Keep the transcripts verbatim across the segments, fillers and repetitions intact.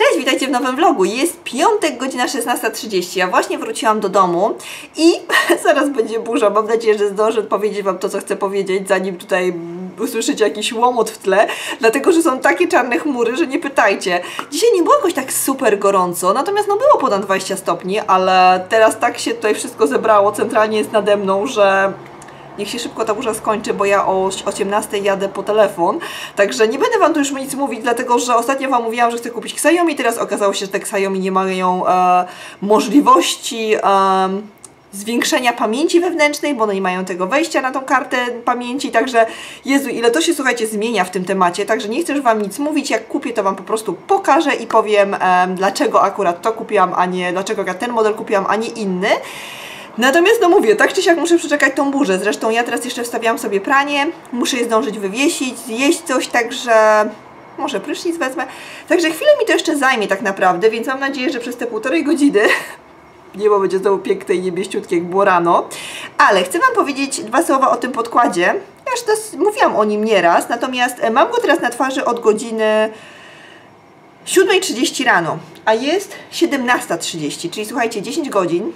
Cześć, witajcie w nowym vlogu. Jest piątek, godzina szesnasta trzydzieści. Ja właśnie wróciłam do domu i zaraz będzie burza. Mam nadzieję, że zdążę powiedzieć Wam to, co chcę powiedzieć, zanim tutaj usłyszycie jakiś łomot w tle, dlatego, że są takie czarne chmury, że nie pytajcie. Dzisiaj nie było jakoś tak super gorąco, natomiast no było ponad dwadzieścia stopni, ale teraz tak się tutaj wszystko zebrało, centralnie jest nade mną, że niech się szybko ta burza skończy, bo ja o osiemnastej jadę po telefon. Także nie będę Wam tu już nic mówić, dlatego że ostatnio Wam mówiłam, że chcę kupić Xiaomi. Teraz okazało się, że te Xiaomi nie mają e, możliwości e, zwiększenia pamięci wewnętrznej, bo one nie mają tego wejścia na tą kartę pamięci. Także Jezu, ile to się, słuchajcie, zmienia w tym temacie. Także nie chcę już Wam nic mówić. Jak kupię, to Wam po prostu pokażę i powiem, e, dlaczego akurat to kupiłam, a nie, dlaczego akurat ten model kupiłam, a nie inny. Natomiast no mówię, tak czy siak muszę przeczekać tą burzę. Zresztą ja teraz jeszcze wstawiałam sobie pranie, muszę je zdążyć wywiesić, zjeść coś, także może prysznic wezmę. Także chwilę mi to jeszcze zajmie tak naprawdę, więc mam nadzieję, że przez te półtorej godziny niebo będzie znowu piękne i niebieściutkie, jak było rano. Ale chcę Wam powiedzieć dwa słowa o tym podkładzie. Ja już to mówiłam o nim nieraz, natomiast mam go teraz na twarzy od godziny siódmej trzydzieści rano, a jest siedemnasta trzydzieści, czyli słuchajcie, dziesięć godzin.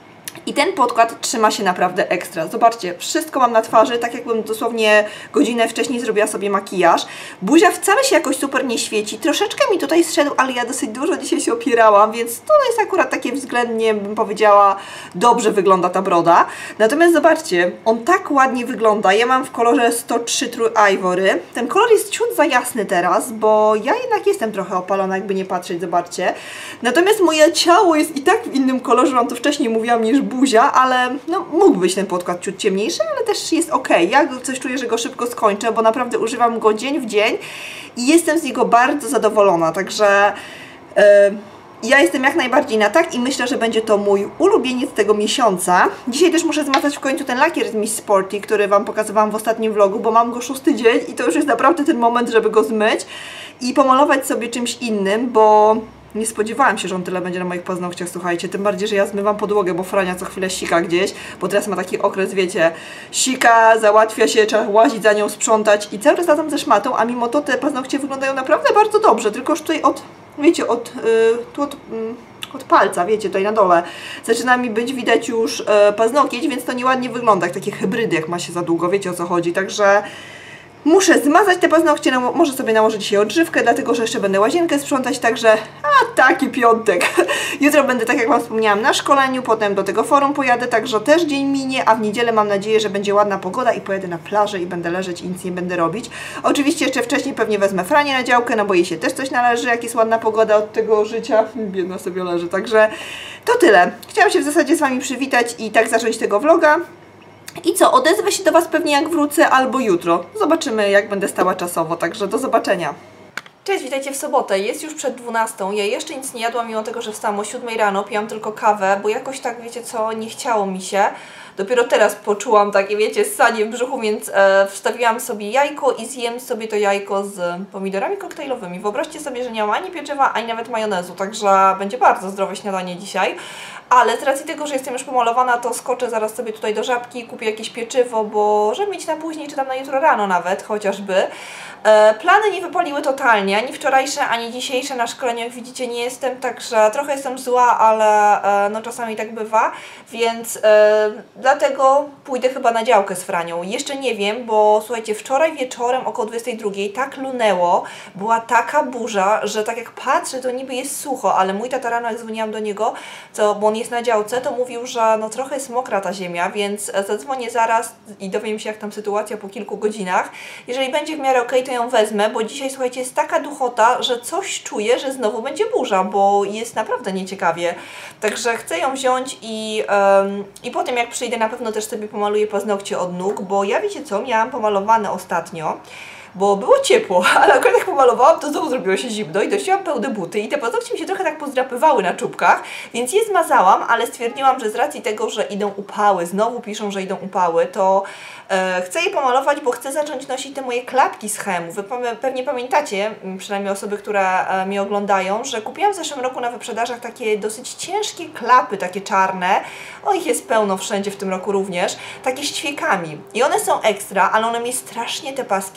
I ten podkład trzyma się naprawdę ekstra. Zobaczcie, wszystko mam na twarzy, tak jakbym dosłownie godzinę wcześniej zrobiła sobie makijaż. Buzia wcale się jakoś super nie świeci. Troszeczkę mi tutaj zszedł, ale ja dosyć dużo dzisiaj się opierałam, więc to jest akurat takie względnie, bym powiedziała, dobrze wygląda ta broda. Natomiast zobaczcie, on tak ładnie wygląda. Ja mam w kolorze sto trzy True Ivory. Ten kolor jest ciut za jasny teraz, bo ja jednak jestem trochę opalona, jakby nie patrzeć, zobaczcie. Natomiast moje ciało jest i tak w innym kolorze, wam to wcześniej mówiłam, niż buzia, ale no, mógł być ten podkład ciut ciemniejszy, ale też jest ok. Ja coś czuję, że go szybko skończę, bo naprawdę używam go dzień w dzień i jestem z niego bardzo zadowolona, także yy, ja jestem jak najbardziej na tak i myślę, że będzie to mój ulubieniec tego miesiąca. Dzisiaj też muszę zmazać w końcu ten lakier z Miss Sporty, który Wam pokazywałam w ostatnim vlogu, bo mam go szósty dzień i to już jest naprawdę ten moment, żeby go zmyć i pomalować sobie czymś innym, bo nie spodziewałam się, że on tyle będzie na moich paznokciach, słuchajcie, tym bardziej, że ja zmywam podłogę, bo Frania co chwilę sika gdzieś, bo teraz ma taki okres, wiecie, sika, załatwia się, trzeba łazić za nią, sprzątać i cały czas latam ze szmatą, a mimo to te paznokcie wyglądają naprawdę bardzo dobrze, tylko już tutaj od, wiecie, od, yy, tu od, yy, od palca, wiecie, tutaj na dole zaczyna mi być widać już yy, paznokieć, więc to nieładnie wygląda, jak takie hybrydy, jak ma się za długo, wiecie o co chodzi, także muszę zmazać te paznokcie, no, może sobie nałożyć dzisiaj odżywkę, dlatego że jeszcze będę łazienkę sprzątać, także a taki piątek. Jutro będę, tak jak Wam wspomniałam, na szkoleniu, potem do tego forum pojadę, także też dzień minie, a w niedzielę mam nadzieję, że będzie ładna pogoda i pojadę na plażę i będę leżeć i nic nie będę robić. Oczywiście jeszcze wcześniej pewnie wezmę Franię na działkę, no bo jej się też coś należy, jak jest ładna pogoda od tego życia. Biedna sobie leży, także to tyle. Chciałam się w zasadzie z Wami przywitać i tak zacząć tego vloga. I co, odezwę się do Was pewnie jak wrócę albo jutro. Zobaczymy, jak będę stała czasowo, także do zobaczenia. Cześć, witajcie w sobotę. Jest już przed dwunastą. Ja jeszcze nic nie jadłam, mimo tego, że wstałam o siódmej rano, piłam tylko kawę, bo jakoś tak, wiecie co, nie chciało mi się. Dopiero teraz poczułam takie, wiecie, ssanie w brzuchu, więc e, wstawiłam sobie jajko i zjem sobie to jajko z pomidorami koktajlowymi. Wyobraźcie sobie, że nie ma ani pieczywa, ani nawet majonezu, także będzie bardzo zdrowe śniadanie dzisiaj. Ale z racji tego, że jestem już pomalowana, to skoczę zaraz sobie tutaj do Żabki, kupię jakieś pieczywo, bo żeby mieć na później, czy tam na jutro rano nawet, chociażby. E, plany nie wypaliły totalnie, ani wczorajsze, ani dzisiejsze na szkoleniu, jak widzicie, nie jestem, także trochę jestem zła, ale e, no czasami tak bywa, więc e, dlatego pójdę chyba na działkę z Franią. Jeszcze nie wiem, bo słuchajcie, wczoraj wieczorem około dwudziestej drugiej tak lunęło, była taka burza, że tak jak patrzę, to niby jest sucho, ale mój tata rano, jak dzwoniłam do niego, co, bo on jest na działce, to mówił, że no trochę jest mokra ta ziemia, więc zadzwonię zaraz i dowiem się, jak tam sytuacja po kilku godzinach. Jeżeli będzie w miarę okej, to ją wezmę, bo dzisiaj, słuchajcie, jest taka duchota, że coś czuję, że znowu będzie burza, bo jest naprawdę nieciekawie. Także chcę ją wziąć i, um, i potem jak przyjdę, na pewno też sobie pomaluję paznokcie od nóg, bo ja, wiecie co, miałam pomalowane ostatnio, bo było ciepło, ale akurat jak pomalowałam, to znowu zrobiło się zimno i nosiłam pełne buty i te paznokcie mi się trochę tak pozdrapywały na czubkach, więc je zmazałam, ale stwierdziłam, że z racji tego, że idą upały, znowu piszą, że idą upały, to e, chcę je pomalować, bo chcę zacząć nosić te moje klapki z Hemu. Wy pewnie pamiętacie, przynajmniej osoby, które e, mnie oglądają, że kupiłam w zeszłym roku na wyprzedażach takie dosyć ciężkie klapy, takie czarne, o ich jest pełno wszędzie w tym roku również, takie z ćwiekami i one są ekstra, ale one mnie strasznie te paski obcierają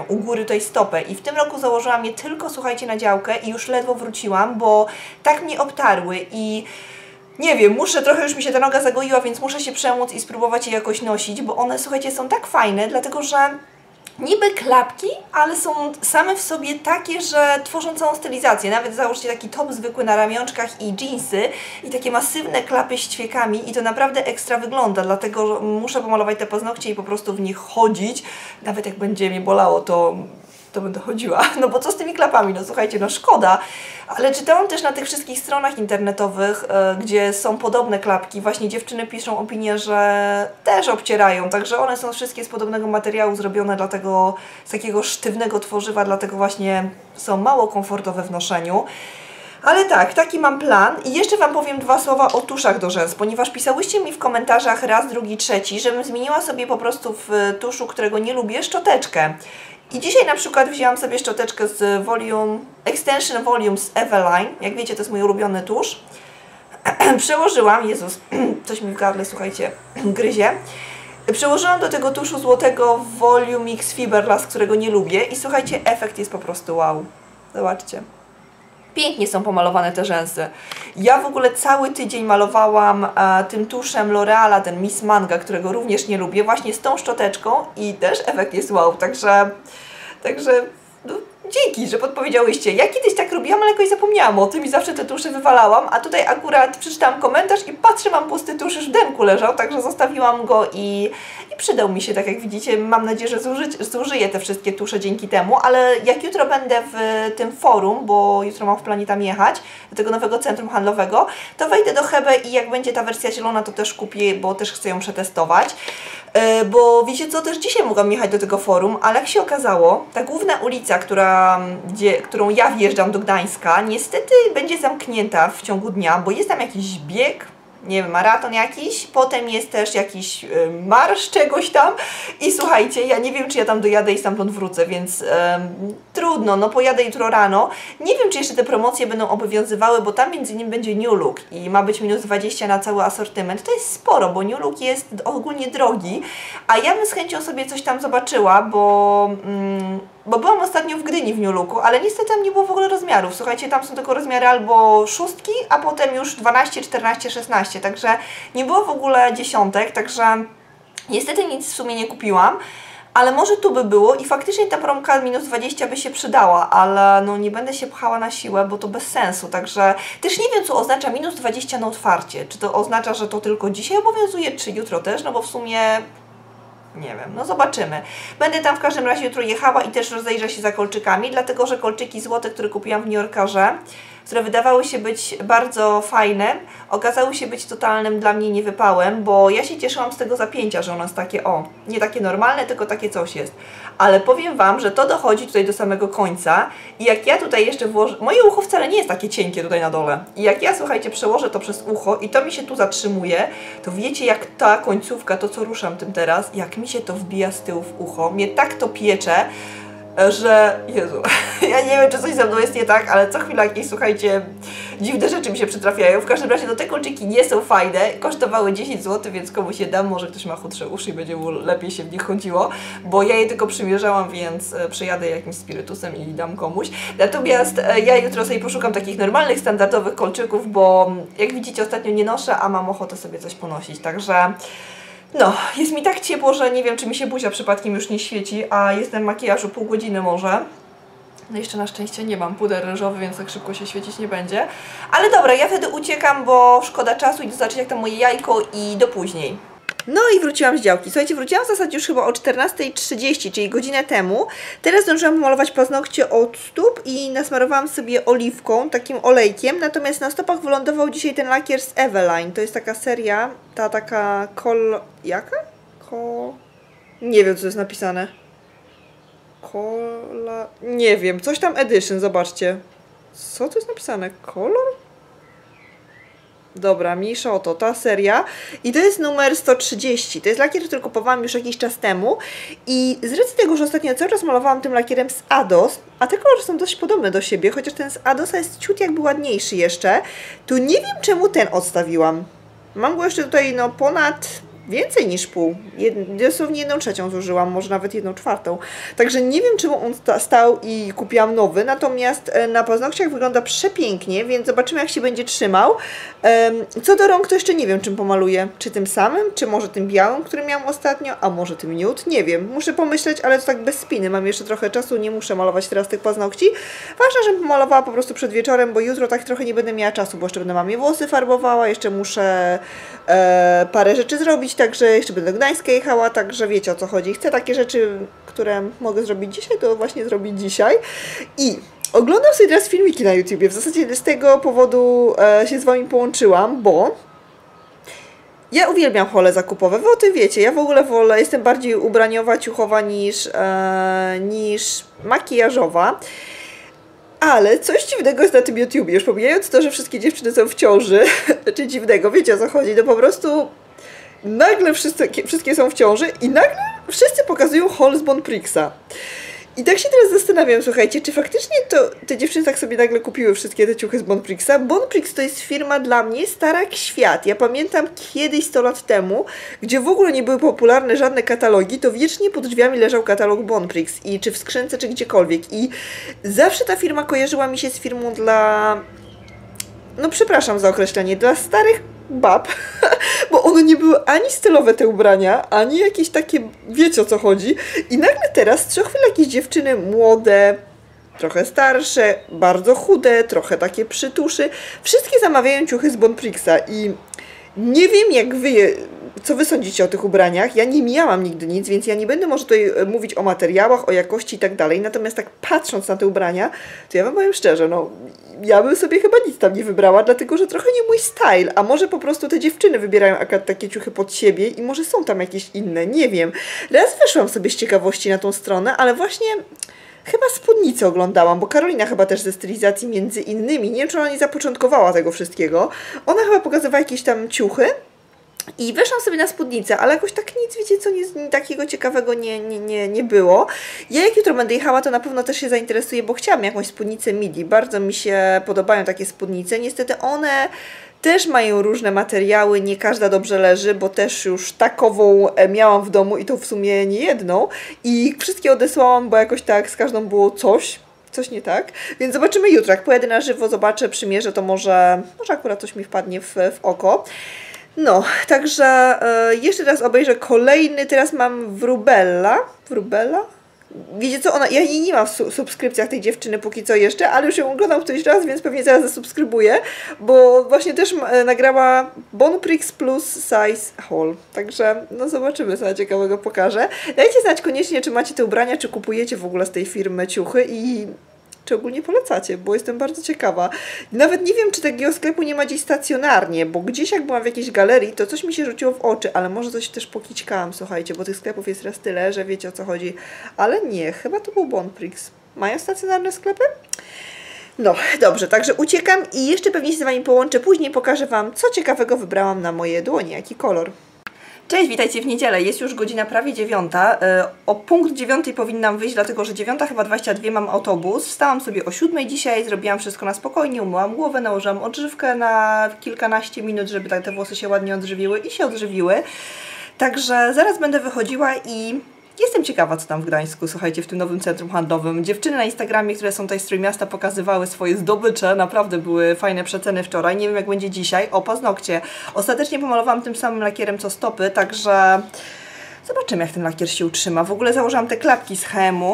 się, u góry tutaj stopę i w tym roku założyłam je tylko, słuchajcie, na działkę i już ledwo wróciłam, bo tak mnie obtarły i nie wiem, muszę, trochę już mi się ta noga zagoiła, więc muszę się przemóc i spróbować je jakoś nosić, bo one, słuchajcie, są tak fajne, dlatego że niby klapki, ale są same w sobie takie, że tworzą całą stylizację. Nawet założcie taki top zwykły na ramionczkach i dżinsy i takie masywne klapy z ćwiekami i to naprawdę ekstra wygląda, dlatego muszę pomalować te paznokcie i po prostu w nich chodzić. Nawet jak będzie mnie bolało, to to będę chodziła. No bo co z tymi klapami? No słuchajcie, no szkoda. Ale czytałam też na tych wszystkich stronach internetowych, yy, gdzie są podobne klapki. Właśnie dziewczyny piszą opinię, że też obcierają. Także one są wszystkie z podobnego materiału zrobione, dlatego z takiego sztywnego tworzywa, dlatego właśnie są mało komfortowe w noszeniu. Ale tak, taki mam plan. I jeszcze Wam powiem dwa słowa o tuszach do rzęs, ponieważ pisałyście mi w komentarzach raz, drugi, trzeci, żebym zmieniła sobie po prostu w tuszu, którego nie lubię, szczoteczkę. I dzisiaj na przykład wzięłam sobie szczoteczkę z Volume, Extension Volume z Eveline. Jak wiecie, to jest mój ulubiony tusz. Przełożyłam, Jezus, coś mi w gardle, słuchajcie, gryzie. Przełożyłam do tego tuszu złotego Volume X Fiberglass, którego nie lubię. I słuchajcie, efekt jest po prostu wow. Zobaczcie. Pięknie są pomalowane te rzęsy. Ja w ogóle cały tydzień malowałam e, tym tuszem L'Oreala, ten Miss Manga, którego również nie lubię, właśnie z tą szczoteczką i też efekt jest wow, także, także no, dzięki, że podpowiedziałyście. Ja kiedyś tak robiłam, ale jakoś zapomniałam o tym i zawsze te tusze wywalałam, a tutaj akurat przeczytałam komentarz i patrzę, mam pusty tusz, już w denku leżał, także zostawiłam go i, i przydał mi się, tak jak widzicie. Mam nadzieję, że zuży, zużyję te wszystkie tusze dzięki temu, ale jak jutro będę w tym forum, bo jutro mam w planie tam jechać, do tego nowego centrum handlowego, to wejdę do Hebe i jak będzie ta wersja zielona, to też kupię, bo też chcę ją przetestować. Yy, bo wiecie co, też dzisiaj mogłam jechać do tego forum, ale jak się okazało, ta główna ulica, która, gdzie, którą ja wjeżdżam do Gdańska, niestety będzie zamknięta w ciągu dnia, bo jest tam jakiś bieg, nie wiem, maraton jakiś, potem jest też jakiś y, marsz czegoś tam i słuchajcie, ja nie wiem, czy ja tam dojadę i stamtąd wrócę, więc y, trudno, no pojadę jutro rano. Nie wiem, czy jeszcze te promocje będą obowiązywały, bo tam między innymi będzie New Look i ma być minus dwadzieścia na cały asortyment. To jest sporo, bo New Look jest ogólnie drogi, a ja bym z chęcią sobie coś tam zobaczyła, bo... Mm, Bo byłam ostatnio w Gdyni w New Looku, ale niestety tam nie było w ogóle rozmiarów. Słuchajcie, tam są tylko rozmiary albo szóstki, a potem już dwanaście, czternaście, szesnaście. Także nie było w ogóle dziesiątek, także niestety nic w sumie nie kupiłam. Ale może tu by było i faktycznie ta promka minus dwadzieścia by się przydała, ale no nie będę się pchała na siłę, bo to bez sensu. Także też nie wiem, co oznacza minus dwadzieścia na otwarcie. Czy to oznacza, że to tylko dzisiaj obowiązuje, czy jutro też, no bo w sumie... Nie wiem, no zobaczymy. Będę tam w każdym razie jutro jechała i też rozejrzę się za kolczykami, dlatego że kolczyki złote, które kupiłam w New Yorkerze, które wydawały się być bardzo fajne, okazały się być totalnym dla mnie niewypałem, bo ja się cieszyłam z tego zapięcia, że ono jest takie, o, nie takie normalne, tylko takie coś jest. Ale powiem Wam, że to dochodzi tutaj do samego końca i jak ja tutaj jeszcze włożę, moje ucho wcale nie jest takie cienkie tutaj na dole i jak ja, słuchajcie, przełożę to przez ucho i to mi się tu zatrzymuje, to wiecie, jak ta końcówka, to co ruszam tym teraz, jak mi się to wbija z tyłu w ucho, mnie tak to piecze, że... Jezu, ja nie wiem, czy coś ze mną jest nie tak, ale co chwila jakieś, słuchajcie, dziwne rzeczy mi się przytrafiają. W każdym razie, no te kolczyki nie są fajne, kosztowały dziesięć złotych, więc komuś je dam, może ktoś ma chudsze uszy i będzie mu lepiej się w nich chodziło, bo ja je tylko przymierzałam, więc przejadę jakimś spirytusem i dam komuś. Natomiast ja jutro sobie poszukam takich normalnych, standardowych kolczyków, bo jak widzicie, ostatnio nie noszę, a mam ochotę sobie coś ponosić, także... No, jest mi tak ciepło, że nie wiem, czy mi się buzia przypadkiem już nie świeci, a jestem w makijażu pół godziny może. No jeszcze na szczęście nie mam puder ryżowy, więc tak szybko się świecić nie będzie. Ale dobra, ja wtedy uciekam, bo szkoda czasu i zobaczyć jak tam moje jajko i do później. No i wróciłam z działki. Słuchajcie, wróciłam w zasadzie już chyba o czternastej trzydzieści, czyli godzinę temu. Teraz zdążyłam pomalować paznokcie od stóp i nasmarowałam sobie oliwką, takim olejkiem. Natomiast na stopach wylądował dzisiaj ten lakier z Eveline. To jest taka seria, ta taka kol... Jaka? Ko... Nie wiem, co jest napisane. Kola... Nie wiem, coś tam edition, zobaczcie. Co to jest napisane? Kolor? Dobra, mniejsza o to, ta seria i to jest numer sto trzydzieści, to jest lakier, który kupowałam już jakiś czas temu i z racji tego, że ostatnio cały czas malowałam tym lakierem z Ados, a te kolory są dość podobne do siebie, chociaż ten z Adosa jest ciut jakby ładniejszy jeszcze, to nie wiem czemu ten odstawiłam. Mam go jeszcze tutaj no ponad więcej niż pół. Jed, dosłownie jedną trzecią zużyłam, może nawet jedną czwartą. Także nie wiem, czemu on sta, stał i kupiłam nowy, natomiast na paznokciach wygląda przepięknie, więc zobaczymy, jak się będzie trzymał. Co do rąk, to jeszcze nie wiem, czym pomaluję. Czy tym samym, czy może tym białym, który miałam ostatnio, a może tym nude? Nie wiem. Muszę pomyśleć, ale to tak bez spiny. Mam jeszcze trochę czasu, nie muszę malować teraz tych paznokci. Ważne, żebym pomalowała po prostu przed wieczorem, bo jutro tak trochę nie będę miała czasu, bo jeszcze będę mamie włosy farbowała, jeszcze muszę e, parę rzeczy zrobić, także jeszcze będę do Gdańska jechała, także wiecie, o co chodzi. Chcę takie rzeczy, które mogę zrobić dzisiaj, to właśnie zrobić dzisiaj. I oglądam sobie teraz filmiki na YouTubie. W zasadzie z tego powodu e, się z Wami połączyłam, bo ja uwielbiam hole zakupowe. Wy o tym wiecie. Ja w ogóle wolę, jestem bardziej ubraniowa, ciuchowa niż, e, niż makijażowa. Ale coś dziwnego jest na tym YouTubie. Już pomijając to, że wszystkie dziewczyny są w ciąży, czy dziwnego, wiecie, o co chodzi. No po prostu nagle wszyscy, wszystkie są w ciąży i nagle wszyscy pokazują haul z Bonprixa. I tak się teraz zastanawiam, słuchajcie, czy faktycznie to te dziewczyny tak sobie nagle kupiły wszystkie te ciuchy z Bonprixa? Bonprix to jest firma dla mnie stara jak świat. Ja pamiętam kiedyś sto lat temu, gdzie w ogóle nie były popularne żadne katalogi, to wiecznie pod drzwiami leżał katalog Bonprix i czy w skrzynce, czy gdziekolwiek. I zawsze ta firma kojarzyła mi się z firmą dla... No przepraszam za określenie, dla starych bab, bo one nie były ani stylowe te ubrania, ani jakieś takie, wiecie o co chodzi. I nagle teraz co chwilę jakieś dziewczyny młode, trochę starsze, bardzo chude, trochę takie przytuszy, wszystkie zamawiają ciuchy z Bonprixa i nie wiem jak wy je, co wy sądzicie o tych ubraniach. Ja nie miałam nigdy nic, więc ja nie będę może tutaj mówić o materiałach, o jakości i tak dalej. Natomiast tak patrząc na te ubrania, to ja wam powiem szczerze, no ja bym sobie chyba nic tam nie wybrała, dlatego że trochę nie mój style. A może po prostu te dziewczyny wybierają akurat takie ciuchy pod siebie i może są tam jakieś inne, nie wiem. Raz weszłam sobie z ciekawości na tą stronę, ale właśnie... Chyba spódnicę oglądałam, bo Karolina chyba też ze stylizacji między innymi, nie wiem, czy ona nie zapoczątkowała tego wszystkiego. Ona chyba pokazywała jakieś tam ciuchy i weszłam sobie na spódnicę, ale jakoś tak nic, wiecie co, nie, takiego ciekawego nie, nie, nie, nie było. Ja jak jutro będę jechała, to na pewno też się zainteresuję, bo chciałam jakąś spódnicę midi. Bardzo mi się podobają takie spódnice. Niestety one... też mają różne materiały, nie każda dobrze leży, bo też już takową miałam w domu i to w sumie nie jedną i wszystkie odesłałam, bo jakoś tak z każdą było coś, coś nie tak, więc zobaczymy jutro, jak pojadę na żywo, zobaczę, przymierzę, to może, może akurat coś mi wpadnie w, w oko. No, także e, jeszcze raz obejrzę kolejny, teraz mam Wróbella, Wróbella? Wiecie co, ona, ja jej nie mam w su subskrypcjach tej dziewczyny póki co jeszcze, ale już ją oglądam któryś raz, więc pewnie zaraz zasubskrybuję, bo właśnie też e, nagrała Bonprix Plus Size Haul. Także no zobaczymy, co ciekawego pokażę. Dajcie znać koniecznie, czy macie te ubrania, czy kupujecie w ogóle z tej firmy ciuchy i czy ogólnie polecacie, bo jestem bardzo ciekawa. Nawet nie wiem, czy takiego sklepu nie ma gdzieś stacjonarnie, bo gdzieś jak byłam w jakiejś galerii, to coś mi się rzuciło w oczy, ale może coś też pokićkałam, słuchajcie, bo tych sklepów jest raz tyle, że wiecie o co chodzi. Ale nie, chyba to był Bonprix. Mają stacjonarne sklepy? No, dobrze, także uciekam i jeszcze pewnie się z Wami połączę. Później pokażę Wam, co ciekawego wybrałam na moje dłonie, jaki kolor. Cześć, witajcie w niedzielę. Jest już godzina prawie dziewiąta. O punkt dziewiątej powinnam wyjść, dlatego że dziewiąta chyba dwadzieścia dwie mam autobus. Wstałam sobie o siódmej dzisiaj, zrobiłam wszystko na spokojnie, umyłam głowę, nałożyłam odżywkę na kilkanaście minut, żeby tak te włosy się ładnie odżywiły i się odżywiły. Także zaraz będę wychodziła i jestem ciekawa, co tam w Gdańsku, słuchajcie, w tym nowym centrum handlowym. Dziewczyny na Instagramie, które są tutaj z Trójmiasta, pokazywały swoje zdobycze. Naprawdę były fajne przeceny wczoraj. Nie wiem, jak będzie dzisiaj. O, paznokcie. Ostatecznie pomalowałam tym samym lakierem, co stopy, także zobaczymy, jak ten lakier się utrzyma. W ogóle założyłam te klapki z H M u.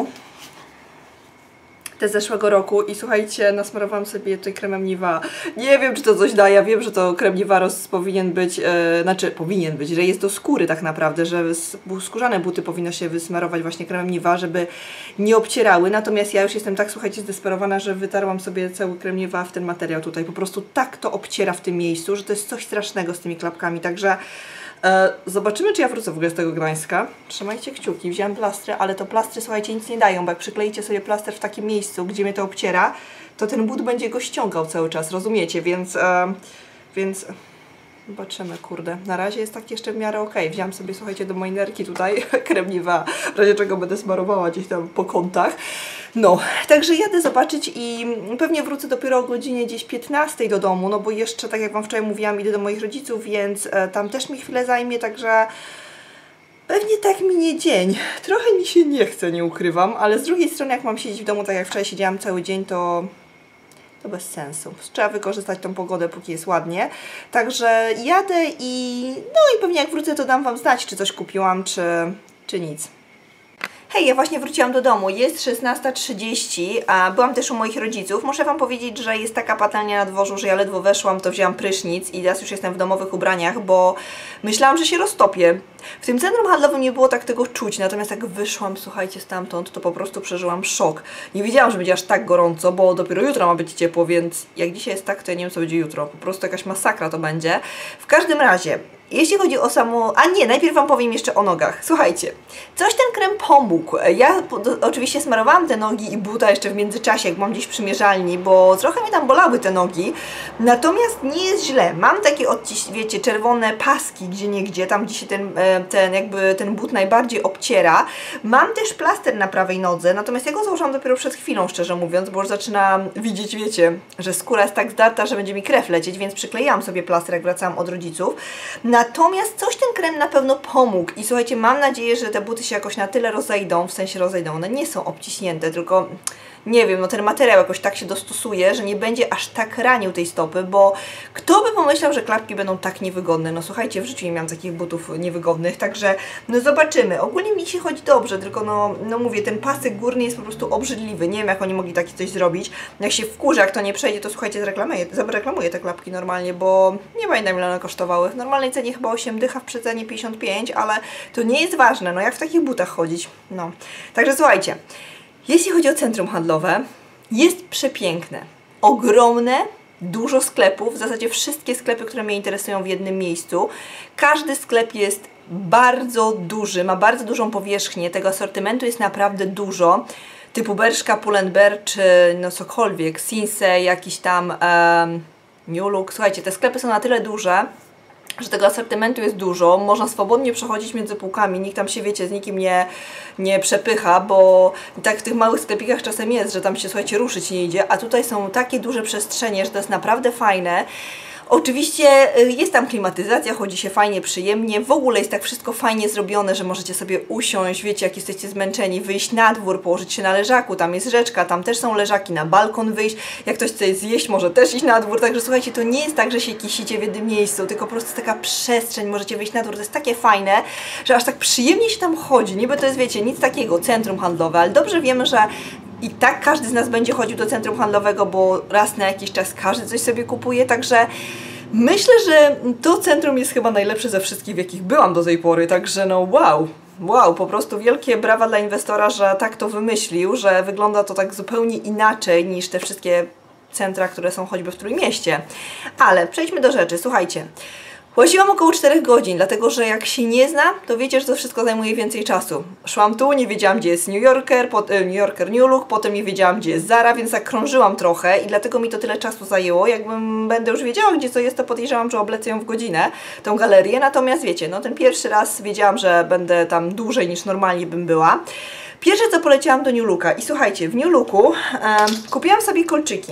Te z zeszłego roku i słuchajcie, nasmarowałam sobie tutaj kremem Nivea. Nie wiem, czy to coś da, ja wiem, że to krem Nivea powinien być, e, znaczy powinien być, że jest do skóry tak naprawdę, że skórzane buty powinno się wysmarować właśnie kremem Nivea, żeby nie obcierały, natomiast ja już jestem tak, słuchajcie, zdesperowana, że wytarłam sobie cały krem Nivea w ten materiał tutaj, po prostu tak to obciera w tym miejscu, że to jest coś strasznego z tymi klapkami, także E, zobaczymy, czy ja wrócę w ogóle z tego Gdańska. Trzymajcie kciuki, wziąłem plastry, ale to plastry, słuchajcie, nic nie dają, bo jak przykleicie sobie plaster w takim miejscu, gdzie mnie to obciera, to ten but będzie go ściągał cały czas, rozumiecie? Więc, e, więc zobaczymy, kurde. Na razie jest tak jeszcze w miarę okej. Okay. Wziąłam sobie, słuchajcie, do mojej nerki tutaj krem Nivea, w razie czego będę smarowała gdzieś tam po kątach. No, także jadę zobaczyć i pewnie wrócę dopiero o godzinie gdzieś piętnastej do domu, no bo jeszcze, tak jak Wam wczoraj mówiłam, idę do moich rodziców, więc e, tam też mi chwilę zajmie, także pewnie tak minie dzień. Trochę mi się nie chce, nie ukrywam, ale z drugiej strony, jak mam siedzieć w domu, tak jak wczoraj siedziałam cały dzień, to... to bez sensu. Trzeba wykorzystać tą pogodę, póki jest ładnie. Także jadę i... no i pewnie jak wrócę, to dam Wam znać, czy coś kupiłam, czy, czy nic. Hej, ja właśnie wróciłam do domu, jest szesnasta trzydzieści, a byłam też u moich rodziców. Muszę Wam powiedzieć, że jest taka patelnia na dworzu, że ja ledwo weszłam, to wzięłam prysznic i teraz już jestem w domowych ubraniach, bo myślałam, że się roztopię. W tym centrum handlowym nie było tak tego czuć, natomiast jak wyszłam, słuchajcie, stamtąd, to po prostu przeżyłam szok. Nie wiedziałam, że będzie aż tak gorąco, bo dopiero jutro ma być ciepło, więc jak dzisiaj jest tak, to ja nie wiem, co będzie jutro. Po prostu jakaś masakra to będzie. W każdym razie... jeśli chodzi o samo... a nie, najpierw Wam powiem jeszcze o nogach. Słuchajcie, coś ten krem pomógł. Ja oczywiście smarowałam te nogi i buta jeszcze w międzyczasie, jak mam gdzieś przymierzalni, bo trochę mnie tam bolały te nogi. Natomiast nie jest źle. Mam takie, odciś, wiecie, czerwone paski gdzieniegdzie, tam gdzie się ten, ten, jakby ten but najbardziej obciera. Mam też plaster na prawej nodze, natomiast ja go założyłam dopiero przed chwilą, szczerze mówiąc, bo już zaczynam widzieć, wiecie, że skóra jest tak zdarta, że będzie mi krew lecieć, więc przykleiłam sobie plaster, jak wracałam od rodziców. Natomiast coś ten krem na pewno pomógł i słuchajcie, mam nadzieję, że te buty się jakoś na tyle rozejdą, w sensie rozejdą, one nie są obciśnięte, tylko nie wiem, no ten materiał jakoś tak się dostosuje, że nie będzie aż tak ranił tej stopy, bo kto by pomyślał, że klapki będą tak niewygodne. No słuchajcie, w życiu nie miałam takich butów niewygodnych, także no zobaczymy. Ogólnie mi się chodzi dobrze, tylko no, no mówię, ten pasek górny jest po prostu obrzydliwy. Nie wiem, jak oni mogli takie coś zrobić. Jak się wkurzę, jak to nie przejdzie, to słuchajcie, zareklamuję, zareklamuję te klapki normalnie, bo nie pamiętam, ile one kosztowały. W normalnej cenie chyba osiem dycha, w przecenie pięćdziesiąt pięć, ale to nie jest ważne, no jak w takich butach chodzić. No, także słuchajcie. Jeśli chodzi o centrum handlowe, jest przepiękne, ogromne, dużo sklepów, w zasadzie wszystkie sklepy, które mnie interesują w jednym miejscu. Każdy sklep jest bardzo duży, ma bardzo dużą powierzchnię, tego asortymentu jest naprawdę dużo, typu Bershka, Pull&Bear czy no cokolwiek, Sinsei, jakiś tam um, New Look. Słuchajcie, te sklepy są na tyle duże, że tego asortymentu jest dużo, można swobodnie przechodzić między półkami, nikt tam się, wiecie, z nikim nie, nie przepycha, bo tak w tych małych sklepikach czasem jest, że tam się, słuchajcie, ruszyć nie idzie, a tutaj są takie duże przestrzenie, że to jest naprawdę fajne. Oczywiście jest tam klimatyzacja, chodzi się fajnie, przyjemnie, w ogóle jest tak wszystko fajnie zrobione, że możecie sobie usiąść, wiecie, jak jesteście zmęczeni, wyjść na dwór, położyć się na leżaku, tam jest rzeczka, tam też są leżaki, na balkon wyjść, jak ktoś chce zjeść, może też iść na dwór, także słuchajcie, to nie jest tak, że się kisicie w jednym miejscu, tylko po prostu jest taka przestrzeń, możecie wyjść na dwór, to jest takie fajne, że aż tak przyjemnie się tam chodzi, niby to jest, wiecie, nic takiego, centrum handlowe, ale dobrze wiemy, że i tak każdy z nas będzie chodził do centrum handlowego, bo raz na jakiś czas każdy coś sobie kupuje, także myślę, że to centrum jest chyba najlepsze ze wszystkich, w jakich byłam do tej pory, także no wow, wow, po prostu wielkie brawa dla inwestora, że tak to wymyślił, że wygląda to tak zupełnie inaczej niż te wszystkie centra, które są choćby w Trójmieście. Ale przejdźmy do rzeczy, słuchajcie. Łaziłam około czterech godzin, dlatego że jak się nie zna, to wiecie, że to wszystko zajmuje więcej czasu. Szłam tu, nie wiedziałam, gdzie jest New Yorker, pot, New Yorker New Look, potem nie wiedziałam, gdzie jest Zara, więc tak krążyłam trochę i dlatego mi to tyle czasu zajęło. Jakbym będę już wiedziała, gdzie co jest, to podejrzewam, że oblecę ją w godzinę, tą galerię. Natomiast wiecie, no ten pierwszy raz wiedziałam, że będę tam dłużej niż normalnie bym była. Pierwsze co, poleciałam do New Looka i słuchajcie, w New Looku e, kupiłam sobie kolczyki.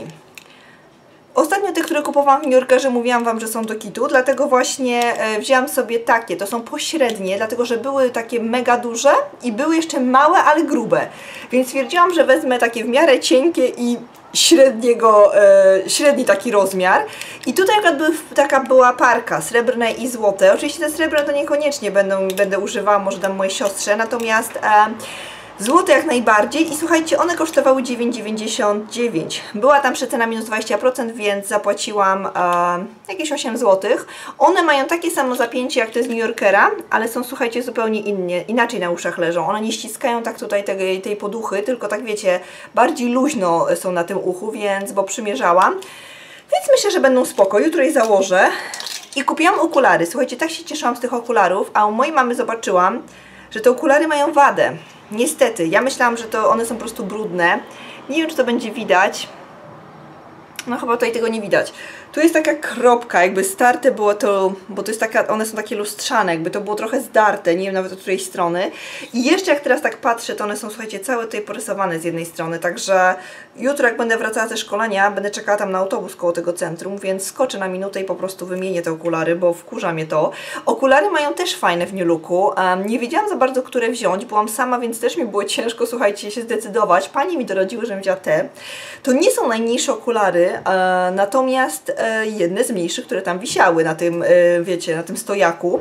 Ostatnio te, które kupowałam w New Yorkerze, mówiłam Wam, że są do kitu, dlatego właśnie e, wzięłam sobie takie, to są pośrednie, dlatego że były takie mega duże i były jeszcze małe, ale grube, więc stwierdziłam, że wezmę takie w miarę cienkie i średniego, e, średni taki rozmiar i tutaj akurat był, taka była parka, srebrne i złote, oczywiście te srebrne to niekoniecznie będą, będę używała, może dam mojej siostrze, natomiast e, złote jak najbardziej i słuchajcie, one kosztowały dziewięć dziewięćdziesiąt dziewięć. Była tam przecena minus dwadzieścia procent, więc zapłaciłam e, jakieś osiem złotych. One mają takie samo zapięcie jak te z New Yorkera, ale są, słuchajcie, zupełnie innie, inaczej na uszach leżą. One nie ściskają tak tutaj tej, tej poduchy, tylko tak wiecie, bardziej luźno są na tym uchu, więc, bo przymierzałam. Więc myślę, że będą spoko. Jutro je założę. I kupiłam okulary. Słuchajcie, tak się cieszyłam z tych okularów, a u mojej mamy zobaczyłam, że te okulary mają wadę. Niestety, ja myślałam, że to one są po prostu brudne. Nie wiem, czy to będzie widać, No chyba tutaj tego nie widać. Tu jest taka kropka, jakby starte było to, bo to jest taka, one są takie lustrzane, jakby to było trochę zdarte, nie wiem nawet od której strony. I jeszcze jak teraz tak patrzę, to one są, słuchajcie, całe tutaj porysowane z jednej strony, także jutro jak będę wracała ze szkolenia, będę czekała tam na autobus koło tego centrum, więc skoczę na minutę i po prostu wymienię te okulary, bo wkurza mnie to. Okulary mają też fajne w New Looku. Um, nie wiedziałam za bardzo, które wziąć, byłam sama, więc też mi było ciężko, słuchajcie, się zdecydować. Pani mi doradziły, żebym wzięła te. To nie są najmniejsze okulary, e, natomiast e, jedne z mniejszych, które tam wisiały na tym, e, wiecie, na tym stojaku.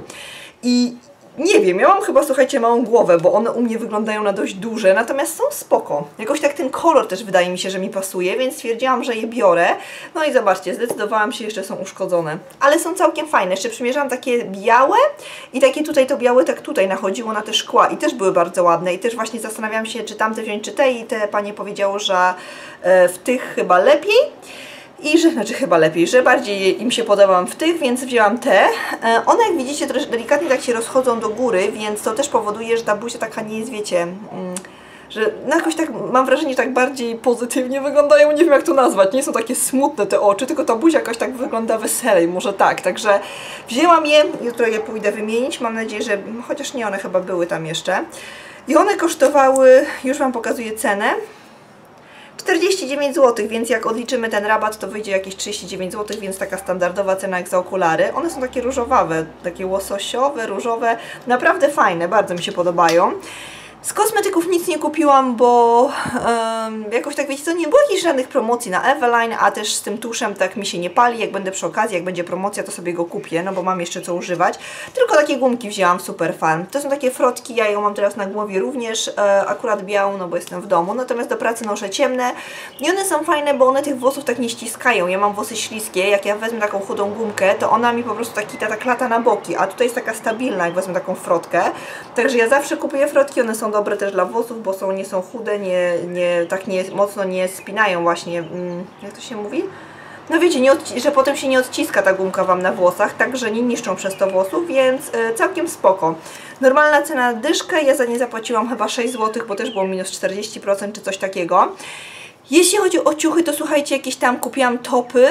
I nie wiem, ja mam chyba, słuchajcie, małą głowę, bo one u mnie wyglądają na dość duże, natomiast są spoko. Jakoś tak ten kolor też wydaje mi się, że mi pasuje, więc stwierdziłam, że je biorę. No i zobaczcie, zdecydowałam się, jeszcze są uszkodzone. Ale są całkiem fajne. Jeszcze przymierzałam takie białe i takie tutaj to białe tak tutaj nachodziło na te szkła i też były bardzo ładne. I też właśnie zastanawiałam się, czy tamte wziąć, czy te, i te panie powiedziało, że e, w tych chyba lepiej. I że, znaczy chyba lepiej, że bardziej im się podobam w tych, więc wzięłam te. One, jak widzicie, troszkę delikatnie tak się rozchodzą do góry, więc to też powoduje, że ta buzia taka nie jest, wiecie, mm, że no jakoś tak mam wrażenie, że tak bardziej pozytywnie wyglądają, nie wiem jak to nazwać, nie są takie smutne te oczy, tylko ta buzia jakoś tak wygląda weselej, może tak, także wzięłam je, jutro je pójdę wymienić, mam nadzieję, że, chociaż nie, one chyba były tam jeszcze. I one kosztowały, już Wam pokazuję cenę, czterdzieści dziewięć złotych, więc jak odliczymy ten rabat, to wyjdzie jakieś trzydzieści dziewięć złotych, więc taka standardowa cena jak za okulary. One są takie różowawe, takie łososiowe, różowe, naprawdę fajne, bardzo mi się podobają. Z kosmetyków nic nie kupiłam, bo um, jakoś tak, wiecie co, nie było jakichś żadnych promocji na Eveline, a też z tym tuszem tak mi się nie pali. Jak będę przy okazji, jak będzie promocja, to sobie go kupię, no bo mam jeszcze co używać. Tylko takie gumki wzięłam w Superfarm. To są takie frotki, ja ją mam teraz na głowie również, e, akurat białą, no bo jestem w domu, natomiast do pracy noszę ciemne. I one są fajne, bo one tych włosów tak nie ściskają. Ja mam włosy śliskie, jak ja wezmę taką chudą gumkę, to ona mi po prostu taki, ta, ta klata na boki, a tutaj jest taka stabilna, jak wezmę taką frotkę. Także ja zawsze kupuję frotki, one są dobre też dla włosów, bo są, nie są chude, nie, nie, tak nie, mocno nie spinają właśnie, mm, jak to się mówi? No wiecie, nie że potem się nie odciska ta gumka Wam na włosach, także nie niszczą przez to włosów, więc y, całkiem spoko. Normalna cena dyszkę, ja za nie zapłaciłam chyba sześć złotych, bo też było minus czterdzieści procent czy coś takiego. Jeśli chodzi o ciuchy, to słuchajcie, jakieś tam kupiłam topy.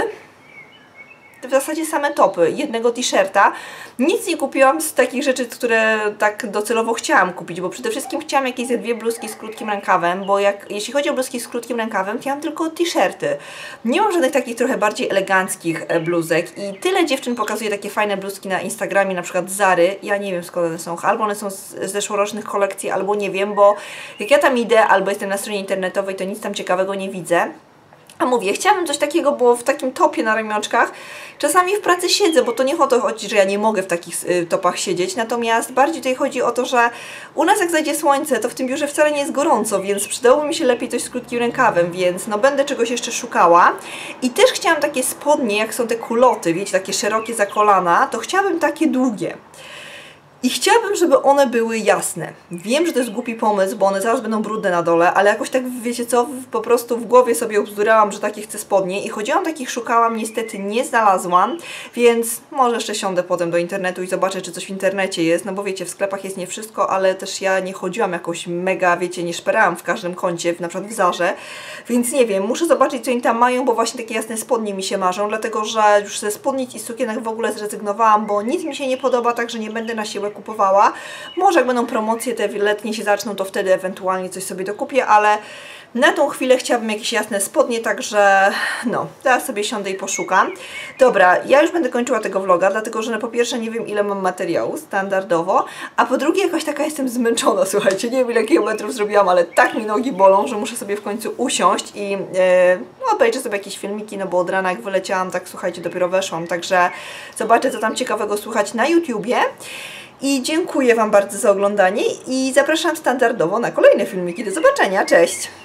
W zasadzie same topy, jednego t-shirta. Nic nie kupiłam z takich rzeczy, które tak docelowo chciałam kupić, bo przede wszystkim chciałam jakieś ze dwie bluzki z krótkim rękawem, bo jak, jeśli chodzi o bluzki z krótkim rękawem, to ja mam tylko t-shirty. Nie mam żadnych takich trochę bardziej eleganckich bluzek i tyle dziewczyn pokazuje takie fajne bluzki na Instagramie, na przykład Zary. Ja nie wiem, skąd one są, albo one są z, z zeszłorocznych kolekcji, albo nie wiem, bo jak ja tam idę, albo jestem na stronie internetowej, to nic tam ciekawego nie widzę. A mówię, chciałabym coś takiego, bo w takim topie na ramionczkach czasami w pracy siedzę, bo to nie o to chodzi, że ja nie mogę w takich y, topach siedzieć, natomiast bardziej tutaj chodzi o to, że u nas jak zajdzie słońce, to w tym biurze wcale nie jest gorąco, więc przydałoby mi się lepiej coś z krótkim rękawem, więc no będę czegoś jeszcze szukała. I też chciałam takie spodnie, jak są te kuloty, wiecie, takie szerokie za kolana, to chciałabym takie długie. I chciałabym, żeby one były jasne. Wiem, że to jest głupi pomysł, bo one zaraz będą brudne na dole, ale jakoś tak, wiecie co, po prostu w głowie sobie ubzdurałam, że takie chcę spodnie i chodziłam, takich szukałam, niestety nie znalazłam, więc może jeszcze siądę potem do internetu i zobaczę, czy coś w internecie jest, no bo wiecie, w sklepach jest nie wszystko, ale też ja nie chodziłam jakoś mega, wiecie, nie szperałam w każdym kącie, na przykład w Zarze, więc nie wiem, muszę zobaczyć, co oni tam mają, bo właśnie takie jasne spodnie mi się marzą, dlatego, że już ze spódnic i sukienek w ogóle zrezygnowałam, bo nic mi się nie podoba, także nie będę na siłę kupowała. Może jak będą promocje te letnie się zaczną, to wtedy ewentualnie coś sobie dokupię, ale na tą chwilę chciałabym jakieś jasne spodnie, także no, teraz sobie siądę i poszukam. Dobra, ja już będę kończyła tego vloga, dlatego że no, po pierwsze nie wiem ile mam materiału standardowo, a po drugie jakoś taka jestem zmęczona, słuchajcie, nie wiem ile kilometrów zrobiłam, ale tak mi nogi bolą, że muszę sobie w końcu usiąść i yy, no, obejrzę sobie jakieś filmiki, no bo od rana jak wyleciałam, tak słuchajcie, dopiero weszłam, także zobaczę co tam ciekawego słuchać na YouTubie. I dziękuję Wam bardzo za oglądanie i zapraszam standardowo na kolejne filmiki. Do zobaczenia, cześć!